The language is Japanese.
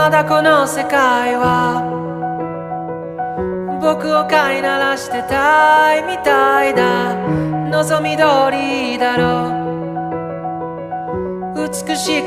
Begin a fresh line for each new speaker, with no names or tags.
まだこの世界は僕を飼いならしてたいみたいだ。望み通りだろう、美しい